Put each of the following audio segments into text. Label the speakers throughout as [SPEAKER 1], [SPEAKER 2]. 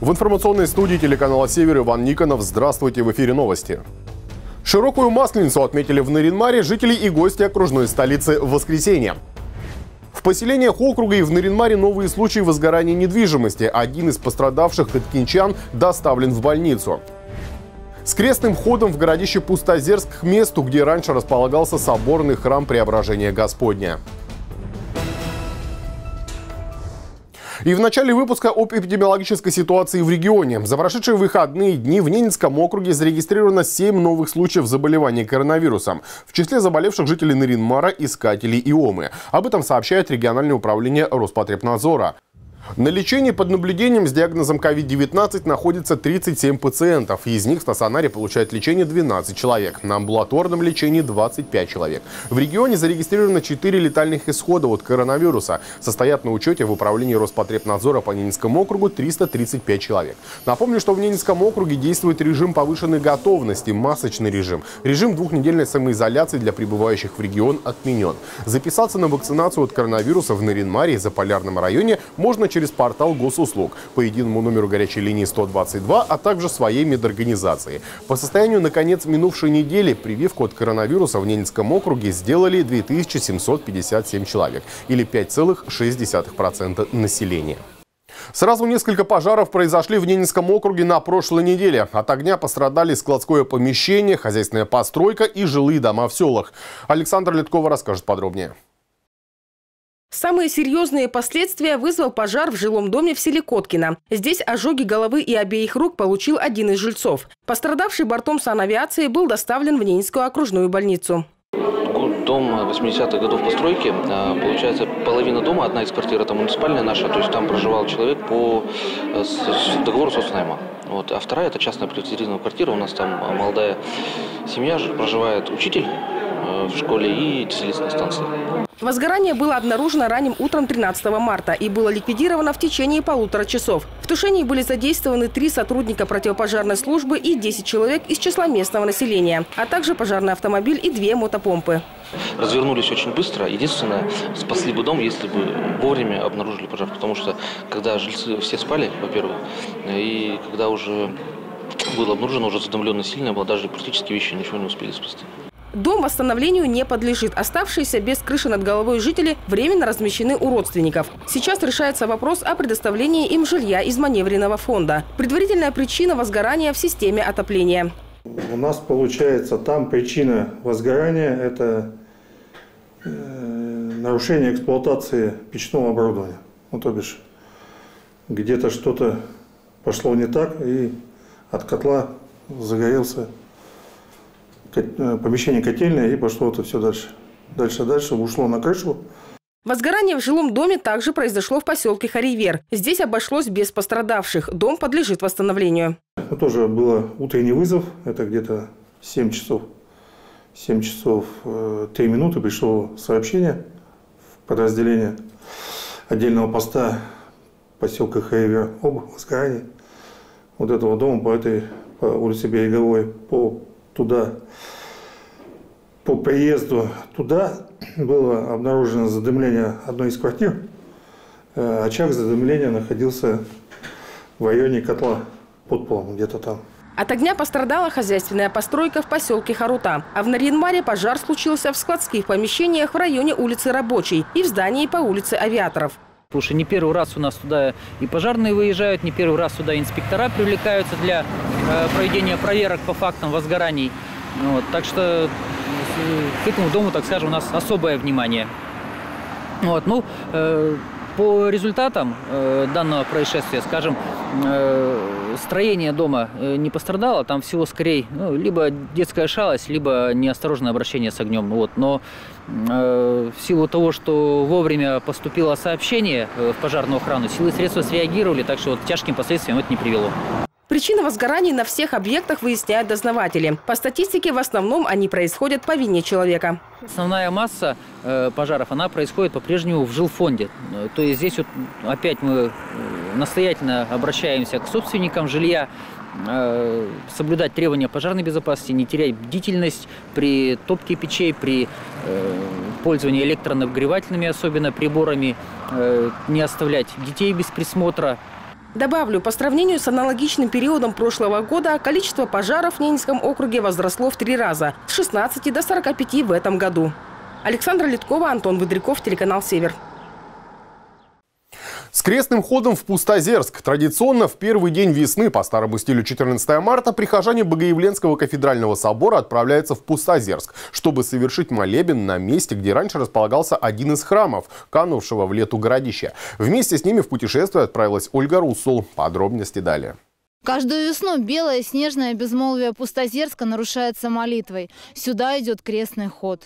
[SPEAKER 1] В информационной студии телеканала «Север» Иван Никонов. Здравствуйте, в эфире новости. Широкую Масленицу отметили в Нарьян-Маре жители и гости окружной столицы в воскресенье. В поселениях округа и в Нарьян-Маре новые случаи возгорания недвижимости. Один из пострадавших, хаткинчан, доставлен в больницу. С крестным ходом в городище Пустозерск к месту, где раньше располагался соборный храм Преображения Господня. И в начале выпуска об эпидемиологической ситуации в регионе. За прошедшие выходные дни в Ненецком округе зарегистрировано 7 новых случаев заболевания коронавирусом. В числе заболевших жителей Нарьян-Мара искатели ИОМы. Об этом сообщает региональное управление Роспотребнадзора. На лечении под наблюдением с диагнозом COVID-19 находится 37 пациентов. Из них в стационаре получает лечение 12 человек. На амбулаторном лечении 25 человек. В регионе зарегистрировано 4 летальных исхода от коронавируса. Состоят на учете в управлении Роспотребнадзора по Ненецкому округу 335 человек. Напомню, что в Ненецком округе действует режим повышенной готовности, масочный режим. Режим двухнедельной самоизоляции для прибывающих в регион отменен. Записаться на вакцинацию от коронавируса в Нарьян-Маре и Заполярном районе можно через портал госуслуг по единому номеру горячей линии 122, а также своей медорганизации. По состоянию на конец минувшей недели прививку от коронавируса в Ненецком округе сделали 2757 человек, или 5,6% населения. Сразу несколько пожаров произошли в Ненецком округе на прошлой неделе. От огня пострадали складское помещение, хозяйственная постройка и жилые дома в селах. Александра Литкова расскажет подробнее.
[SPEAKER 2] Самые серьезные последствия вызвал пожар в жилом доме в селе Коткино. Здесь ожоги головы и обеих рук получил один из жильцов. Пострадавший бортом санавиации был доставлен в Ненецкую окружную больницу.
[SPEAKER 3] Дом 80-х годов постройки, получается, половина дома, одна из квартир, это муниципальная наша, то есть там проживал человек по договору соцнайма. Вот, а вторая, это частная приватизированная квартира, у нас там молодая семья, проживает учитель в школе и дизель-на станции.
[SPEAKER 2] Возгорание было обнаружено ранним утром 13 марта и было ликвидировано в течение 1,5 часов. В тушении были задействованы 3 сотрудника противопожарной службы и 10 человек из числа местного населения, а также пожарный автомобиль и 2 мотопомпы.
[SPEAKER 3] Развернулись очень быстро. Единственное, спасли бы дом, если бы вовремя обнаружили пожар. Потому что когда жильцы все спали, во-первых, и когда уже было обнаружено, уже задымленно сильно было, даже практически вещи ничего не успели спасти.
[SPEAKER 2] Дом восстановлению не подлежит. Оставшиеся без крыши над головой жители временно размещены у родственников. Сейчас решается вопрос о предоставлении им жилья из маневренного фонда. Предварительная причина возгорания в системе отопления.
[SPEAKER 4] У нас получается, там причина возгорания – это нарушение эксплуатации печного оборудования. Ну, то бишь, где-то что-то пошло не так, и от котла загорелся помещение котельное, и пошло это все дальше. Дальше ушло на крышу.
[SPEAKER 2] Возгорание в жилом доме также произошло в поселке Харивер. Здесь обошлось без пострадавших. Дом подлежит восстановлению.
[SPEAKER 4] Тоже был утренний вызов. Это где-то 7 часов 3 минуты пришло сообщение в подразделение отдельного поста поселка Харивер об возгорании вот этого дома по улице Береговой. По приезду туда было обнаружено задымление одной из квартир. Очаг задымления находился в районе котла, под полом где-то там.
[SPEAKER 2] От огня пострадала хозяйственная постройка в поселке Харута. А в Нарьян-Маре пожар случился в складских помещениях в районе улицы Рабочей и в здании по улице Авиаторов.
[SPEAKER 5] Потому что не первый раз у нас туда и пожарные выезжают, не первый раз сюда инспектора привлекаются для проведения проверок по фактам возгораний. Вот, так что к этому дому, так скажем, у нас особое внимание. Вот, ну, по результатам данного происшествия, скажем, строение дома не пострадало, там всего скорее либо детская шалость, либо неосторожное обращение с огнем. Вот, но в силу того, что вовремя поступило сообщение в пожарную охрану, силы и средства среагировали, так что вот к тяжким последствиям это не привело.
[SPEAKER 2] Причины возгораний на всех объектах выясняют дознаватели. По статистике, в основном они происходят по вине человека.
[SPEAKER 5] Основная масса пожаров, она происходит по-прежнему в жилфонде. То есть здесь вот опять мы настоятельно обращаемся к собственникам жилья, соблюдать требования пожарной безопасности, не терять бдительность при топке печей, при пользовании электронагревательными особенно приборами, не оставлять детей без присмотра.
[SPEAKER 2] Добавлю, по сравнению с аналогичным периодом прошлого года, количество пожаров в Ненецком округе возросло в 3 раза – с 16 до 45 в этом году. Александра Литкова, Антон Выдряков, телеканал «Север».
[SPEAKER 1] С крестным ходом в Пустозерск. Традиционно в первый день весны по старому стилю 14 марта прихожане Богоявленского кафедрального собора отправляются в Пустозерск, чтобы совершить молебен на месте, где раньше располагался один из храмов, канувшего в лету городища. Вместе с ними в путешествие отправилась Ольга Руссул. Подробности далее.
[SPEAKER 6] Каждую весну белое снежное безмолвие Пустозерска нарушается молитвой. Сюда идет крестный ход.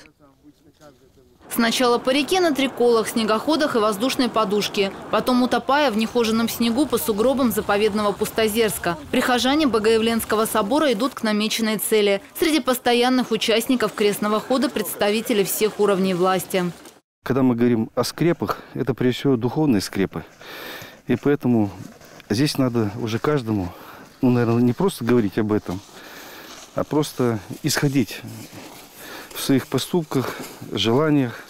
[SPEAKER 6] Сначала по реке на триколах, снегоходах и воздушной подушке. Потом утопая в нехоженном снегу по сугробам заповедного Пустозерска. Прихожане Богоявленского собора идут к намеченной цели. Среди постоянных участников крестного хода представители всех уровней власти.
[SPEAKER 7] Когда мы говорим о скрепах, это прежде всего духовные скрепы. И поэтому здесь надо уже каждому, наверное, не просто говорить об этом, а просто исходить в своих поступках, желаниях,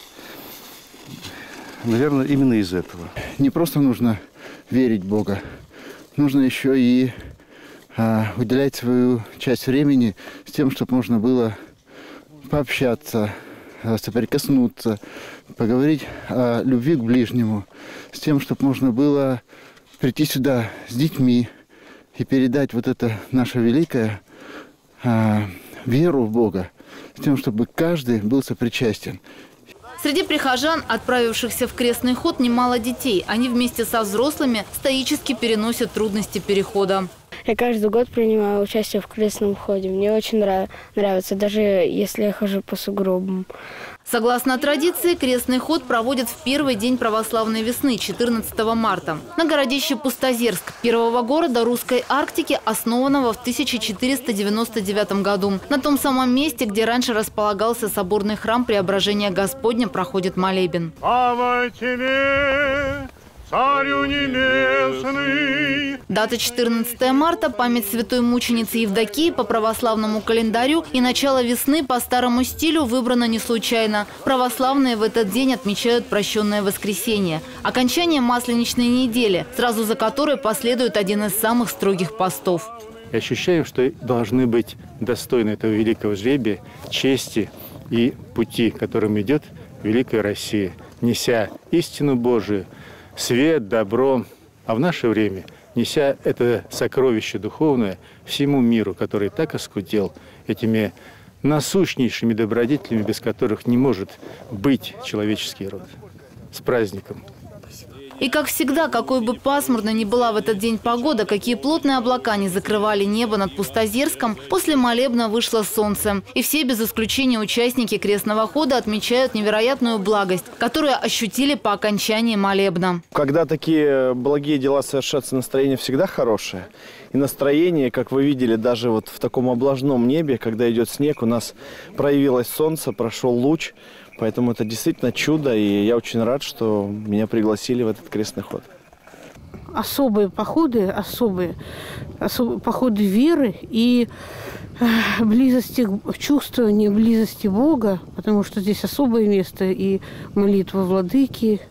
[SPEAKER 7] наверное, именно из этого.
[SPEAKER 8] Не просто нужно верить в Бога, нужно еще и уделять свою часть времени с тем, чтобы можно было пообщаться, соприкоснуться, поговорить о любви к ближнему, с тем, чтобы можно было прийти сюда с детьми и передать вот это наше великое веру в Бога, с тем, чтобы каждый был сопричастен.
[SPEAKER 6] Среди прихожан, отправившихся в крестный ход, немало детей. Они вместе со взрослыми стоически переносят трудности перехода.
[SPEAKER 9] Я каждый год принимаю участие в крестном ходе. Мне очень нравится, даже если я хожу по сугробам.
[SPEAKER 6] Согласно традиции, крестный ход проводят в первый день православной весны, 14 марта. На городище Пустозерск, первого города русской Арктики, основанного в 1499 году. На том самом месте, где раньше располагался соборный храм Преображения Господня, проходит молебен.
[SPEAKER 10] Слава тебе, Царю небесный!
[SPEAKER 6] Дата 14 марта – память святой мученицы Евдокии по православному календарю и начало весны по старому стилю выбрано не случайно. Православные в этот день отмечают прощенное воскресенье – окончание масленичной недели, сразу за которой последует один из самых строгих постов.
[SPEAKER 11] И ощущаем, что должны быть достойны этого великого жребия, чести и пути, которым идет великая Россия, неся истину Божию, свет, добро, а в наше время неся это сокровище духовное всему миру, который так оскудел этими насущнейшими добродетелями, без которых не может быть человеческий род. С праздником!
[SPEAKER 6] И как всегда, какой бы пасмурной ни была в этот день погода, какие плотные облака не закрывали небо над Пустозерском, после молебна вышло солнце. И все без исключения участники крестного хода отмечают невероятную благость, которую ощутили по окончании молебна.
[SPEAKER 12] Когда такие благие дела совершаются, настроение всегда хорошее. И настроение, как вы видели, даже вот в таком облажном небе, когда идет снег, у нас проявилось солнце, прошел луч. Поэтому это действительно чудо, и я очень рад, что меня пригласили в этот крестный ход.
[SPEAKER 13] Особые походы, походы веры и близости, чувствования близости Бога, потому что здесь особое место и молитва владыки.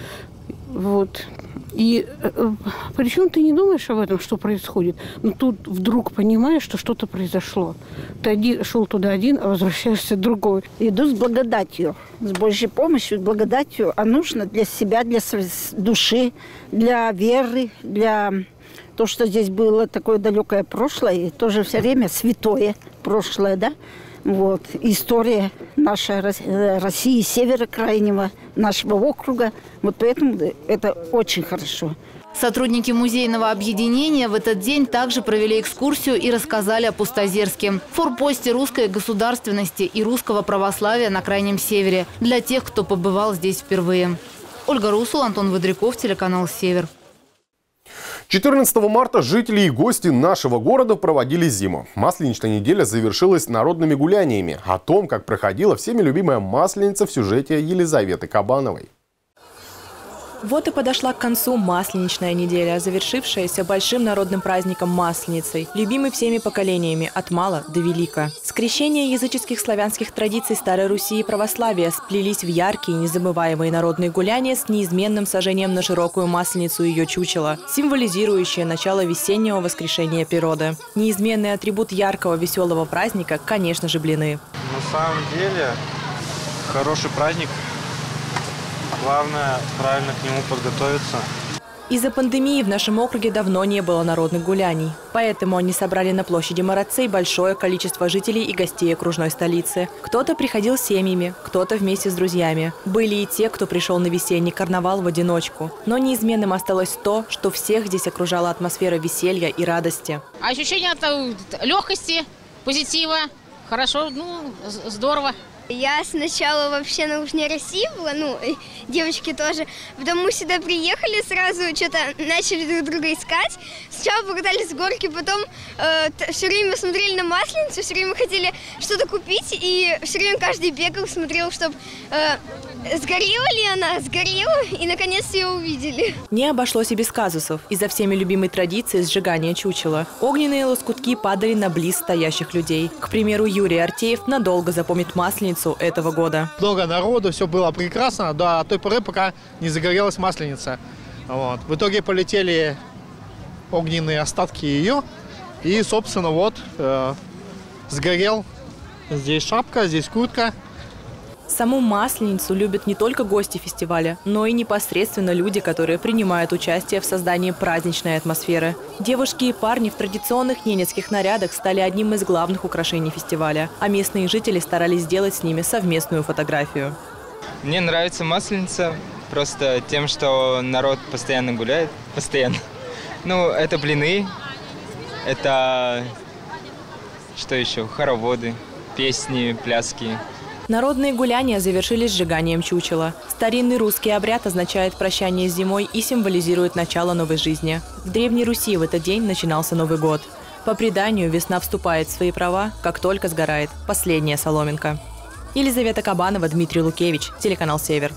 [SPEAKER 13] Вот. И причем ты не думаешь об этом, что происходит, но тут вдруг понимаешь, что что-то произошло. Ты шел туда один, а возвращаешься другой.
[SPEAKER 14] Иду с благодатью, с Божьей помощью, с благодатью, а нужно для себя, для своей души, для веры, для того, что здесь было такое далекое прошлое, и тоже все время святое прошлое, да? Вот. История нашей России, севера крайнего, нашего округа. Вот поэтому это очень хорошо.
[SPEAKER 6] Сотрудники музейного объединения в этот день также провели экскурсию и рассказали о Пустозерске, форпосте русской государственности и русского православия на Крайнем Севере, для тех, кто побывал здесь впервые. Ольга Руссул, Антон Выдряков, телеканал «Север».
[SPEAKER 1] 14 марта жители и гости нашего города проводили зиму. Масленичная неделя завершилась народными гуляниями. О том, как проходила всеми любимая Масленица в сюжете Елизаветы Кабановой.
[SPEAKER 15] Вот и подошла к концу масленичная неделя, завершившаяся большим народным праздником Масленицей, любимый всеми поколениями от мала до велика. Скрещение языческих славянских традиций Старой Руси и православия сплелись в яркие, незабываемые народные гуляния с неизменным сожжением на широкую Масленицу ее чучела, символизирующее начало весеннего воскрешения природы. Неизменный атрибут яркого, веселого праздника, конечно же, блины.
[SPEAKER 16] На самом деле, хороший праздник. Главное, правильно к нему подготовиться.
[SPEAKER 15] Из-за пандемии в нашем округе давно не было народных гуляний. Поэтому они собрали на площади Марацей большое количество жителей и гостей окружной столицы. Кто-то приходил с семьями, кто-то вместе с друзьями. Были и те, кто пришел на весенний карнавал в одиночку. Но неизменным осталось то, что всех здесь окружала атмосфера веселья и радости.
[SPEAKER 17] Ощущение легкости, позитива. Хорошо, здорово.
[SPEAKER 18] Я сначала вообще на Южной России была, девочки тоже. Потом мы сюда приехали, сразу что-то начали друг друга искать. Сначала покатались с горки, потом все время смотрели на Масленицу, все время хотели что-то купить. И все время каждый бегал, смотрел, чтобы сгорела ли она, сгорела, и наконец ее увидели.
[SPEAKER 15] Не обошлось и без казусов. Из-за всеми любимой традиции сжигания чучела. Огненные лоскутки падали на близ стоящих людей. К примеру, Юрий Артеев надолго запомнит Масленицу этого года.
[SPEAKER 19] Много народу, все было прекрасно до той поры, пока не загорелась Масленица. Вот. В итоге полетели огненные остатки ее. И, собственно, сгорел. Здесь шапка, здесь куртка.
[SPEAKER 15] Саму Масленицу любят не только гости фестиваля, но и непосредственно люди, которые принимают участие в создании праздничной атмосферы. Девушки и парни в традиционных ненецких нарядах стали одним из главных украшений фестиваля, а местные жители старались сделать с ними совместную фотографию.
[SPEAKER 20] Мне нравится Масленица просто тем, что народ постоянно гуляет. Постоянно. Это блины, это что еще? Хороводы, песни, пляски.
[SPEAKER 15] Народные гуляния завершились сжиганием чучела. Старинный русский обряд означает прощание с зимой и символизирует начало новой жизни. В Древней Руси в этот день начинался Новый год. По преданию, весна вступает в свои права, как только сгорает последняя соломинка. Елизавета Кабанова, Дмитрий Лукевич, телеканал «Север».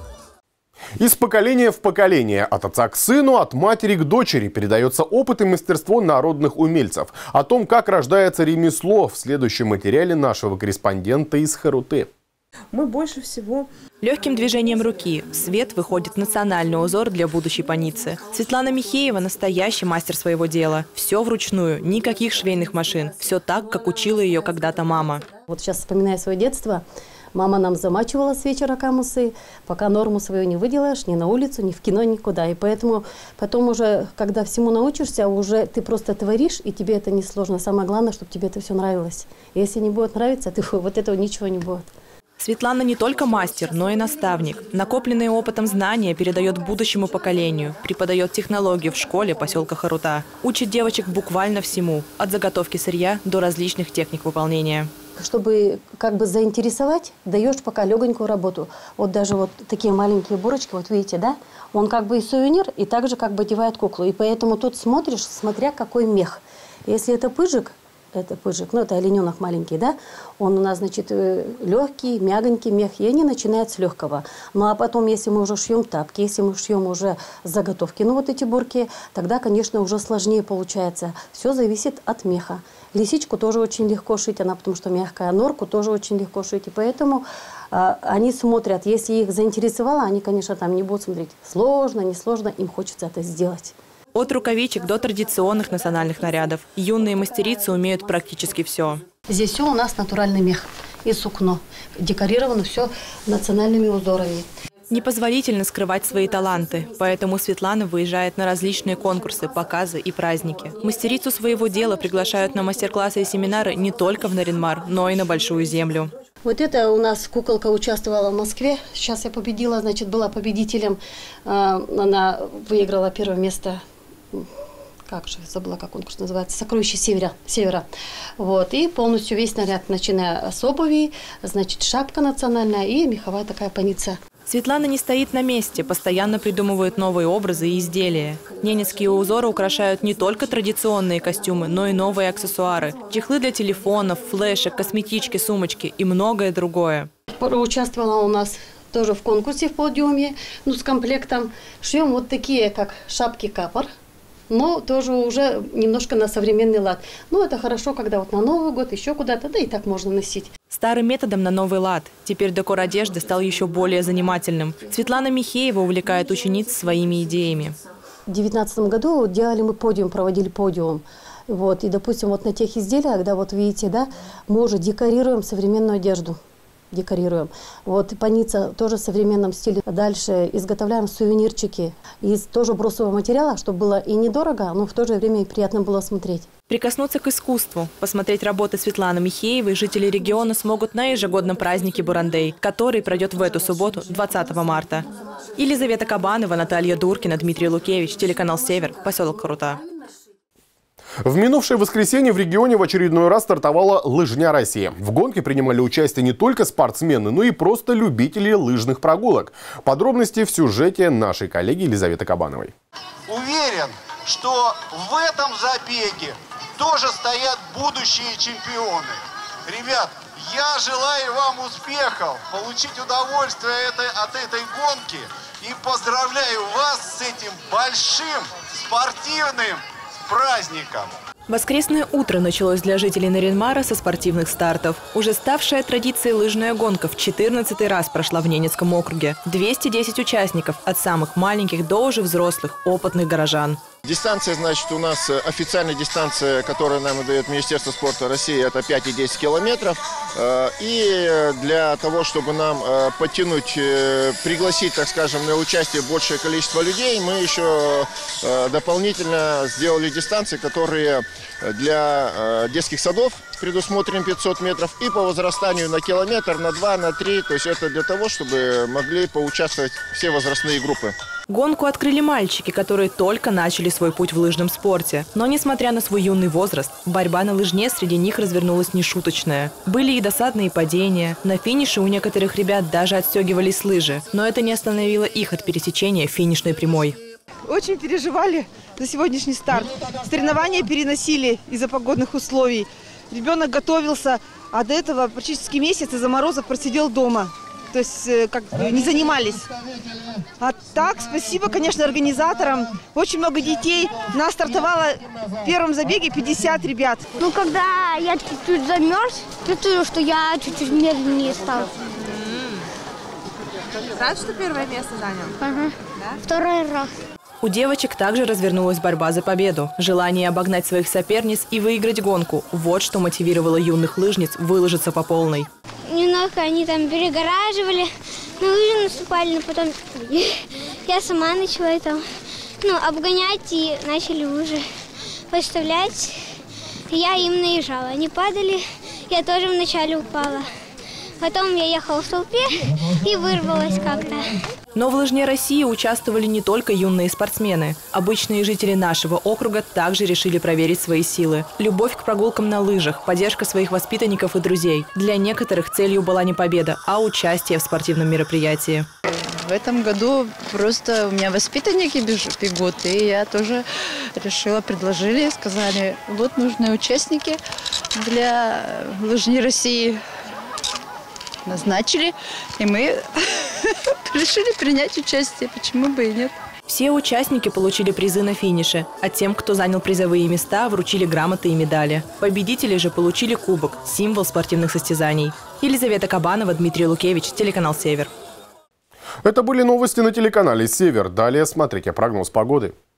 [SPEAKER 1] Из поколения в поколение, от отца к сыну, от матери к дочери передается опыт и мастерство народных умельцев. О том, как рождается ремесло, в следующем материале нашего корреспондента из Харуты.
[SPEAKER 21] Мы больше всего...
[SPEAKER 15] Легким движением руки в свет выходит национальный узор для будущей паницы. Светлана Михеева – настоящий мастер своего дела. Все вручную, никаких швейных машин. Все так, как учила ее когда-то мама.
[SPEAKER 22] Вот сейчас, вспоминая свое детство, мама нам замачивала с вечера камусы, пока норму свою не выделаешь, ни на улицу, ни в кино, никуда. И поэтому потом уже, когда всему научишься, уже ты просто творишь, и тебе это не сложно. Самое главное, чтобы тебе это все нравилось. Если не будет нравиться, вот этого ничего не будет.
[SPEAKER 15] Светлана не только мастер, но и наставник. Накопленные опытом знания передает будущему поколению, преподает технологии в школе поселка Харута. Учит девочек буквально всему, от заготовки сырья до различных техник выполнения.
[SPEAKER 22] Чтобы заинтересовать, даешь пока легонькую работу. Вот даже вот такие маленькие бурочки, вот видите, да? Он и сувенир, и также одевает куклу. И поэтому тут смотришь, смотря какой мех. Если это пыжик, это олененок маленький, да? Он у нас, легкий, мягонький мех, и они начинают с легкого. Ну, а потом, если мы уже шьем тапки, если мы шьем уже заготовки, эти бурки, тогда, конечно, уже сложнее получается. Все зависит от меха. Лисичку тоже очень легко шить, потому что мягкая, норку тоже очень легко шить. И поэтому они смотрят, если их заинтересовало, они, конечно, там не будут смотреть. Сложно, несложно, им хочется это сделать.
[SPEAKER 15] От рукавичек до традиционных национальных нарядов. Юные мастерицы умеют практически все.
[SPEAKER 22] Здесь все у нас натуральный мех и сукно. Декорировано все национальными узорами.
[SPEAKER 15] Непозволительно скрывать свои таланты, поэтому Светлана выезжает на различные конкурсы, показы и праздники. Мастерицу своего дела приглашают на мастер-классы и семинары не только в Нарьян-Мар, но и на Большую Землю.
[SPEAKER 22] Вот это у нас куколка участвовала в Москве. Сейчас я победила, была победителем. Она выиграла первое место. Забыла, как конкурс называется, «Сокровище Севера». Вот, и полностью весь наряд, начиная с обуви, шапка национальная и меховая такая паница.
[SPEAKER 15] Светлана не стоит на месте, постоянно придумывает новые образы и изделия. Ненецкие узоры украшают не только традиционные костюмы, но и новые аксессуары. Чехлы для телефонов, флешек, косметички, сумочки и многое другое.
[SPEAKER 22] Участвовала у нас тоже в конкурсе в подиуме, ну, с комплектом. Шьем вот такие, как шапки-капор, но тоже уже немножко на современный лад. Ну, это хорошо, когда вот на Новый год, еще куда-то, да и так можно носить.
[SPEAKER 15] Старым методом на новый лад. Теперь декор одежды стал еще более занимательным. Светлана Михеева увлекает учениц своими идеями.
[SPEAKER 22] В 2019 году делали мы подиум, проводили подиум. Вот, и, допустим, вот на тех изделиях, да, вот видите, да, мы уже декорируем современную одежду. Декорируем. Вот паница тоже в современном стиле. Дальше изготовляем сувенирчики из тоже брусового материала, чтобы было и недорого, но в то же время и приятно было смотреть.
[SPEAKER 15] Прикоснуться к искусству, посмотреть работы Светланы Михеевой жители региона смогут на ежегодном празднике Бурандей, который пройдет в эту субботу, 20 марта. Елизавета Кабанова, Наталья Дуркина, Дмитрий Лукевич, телеканал «Север», поселок Крута.
[SPEAKER 1] В минувшее воскресенье в регионе в очередной раз стартовала лыжня России. В гонке принимали участие не только спортсмены, но и просто любители лыжных прогулок. Подробности в сюжете нашей коллеги Елизаветы Кабановой.
[SPEAKER 3] Уверен, что в этом забеге тоже стоят будущие чемпионы. Ребят, я желаю вам успехов, получить удовольствие от этой гонки и поздравляю вас с этим большим спортивным праздником.
[SPEAKER 15] Воскресное утро началось для жителей Нарьян-Мара со спортивных стартов. Уже ставшая традицией лыжная гонка в 14-й раз прошла в Ненецком округе. 210 участников, от самых маленьких до уже взрослых, опытных горожан.
[SPEAKER 4] Дистанция, значит, у нас официальная дистанция, которую нам дает Министерство спорта России, это 5 и 10 километров. И для того, чтобы нам подтянуть, пригласить, так скажем, на участие большее количество людей, мы еще дополнительно сделали дистанции, которые для детских садов предусмотрен 500 метров, и по возрастанию на километр, на 2, на 3. То есть это для того, чтобы могли поучаствовать все возрастные группы.
[SPEAKER 15] Гонку открыли мальчики, которые только начали свой путь в лыжном спорте. Но, несмотря на свой юный возраст, борьба на лыжне среди них развернулась нешуточная. Были и досадные падения. На финише у некоторых ребят даже отстегивались с лыжи. Но это не остановило их от пересечения финишной прямой.
[SPEAKER 23] Очень переживали за сегодняшний старт. Соревнования переносили из-за погодных условий. Ребенок готовился, а до этого практически месяц из-за морозов просидел дома. То есть как не занимались. А так, спасибо, конечно, организаторам. Очень много детей. Нас стартовало в первом забеге 50 ребят.
[SPEAKER 18] Ну, когда я чуть-чуть замерз, чувствую, что я чуть-чуть медленнее стал.
[SPEAKER 24] Рад, что первое место занял?
[SPEAKER 18] Ага.
[SPEAKER 24] Да?
[SPEAKER 18] Второй раз.
[SPEAKER 15] У девочек также развернулась борьба за победу. Желание обогнать своих соперниц и выиграть гонку. Вот что мотивировало юных лыжниц выложиться по полной.
[SPEAKER 18] Немного они там перегораживали, на лыжи наступали, но потом я сама начала там, обгонять и начали лыжи подставлять. Я им наезжала, они падали, я тоже вначале упала. Потом я ехала в толпе и вырвалась как-то.
[SPEAKER 15] Но в лыжне России участвовали не только юные спортсмены. Обычные жители нашего округа также решили проверить свои силы. Любовь к прогулкам на лыжах, поддержка своих воспитанников и друзей. Для некоторых целью была не победа, а участие в спортивном мероприятии.
[SPEAKER 25] В этом году просто у меня воспитанники бегут, и я тоже решила, предложили, сказали, вот нужны участники для лыжни России. Назначили, и мы решили принять участие, почему бы и нет.
[SPEAKER 15] Все участники получили призы на финише, а тем, кто занял призовые места, вручили грамоты и медали. Победители же получили кубок, символ спортивных состязаний. Елизавета Кабанова, Дмитрий Лукевич, телеканал «Север».
[SPEAKER 1] Это были новости на телеканале «Север». Далее смотрите прогноз погоды.